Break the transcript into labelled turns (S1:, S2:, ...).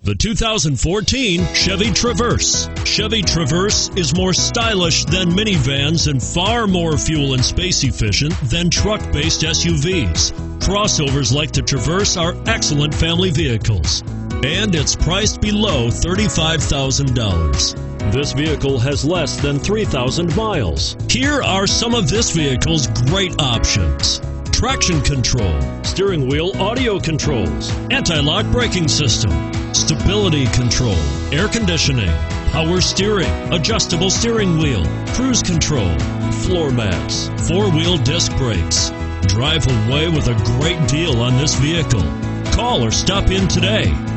S1: The 2014 Chevy Traverse. Chevy Traverse is more stylish than minivans and far more fuel and space efficient than truck-based SUVs. Crossovers like the Traverse are excellent family vehicles, and it's priced below $35,000. This vehicle has less than 3,000 miles. Here are some of this vehicle's great options: traction control, steering wheel audio controls, anti-lock braking system, stability control, air conditioning, power steering, adjustable steering wheel, cruise control, floor mats, four-wheel disc brakes. Drive away with a great deal on this vehicle. Call or stop in today.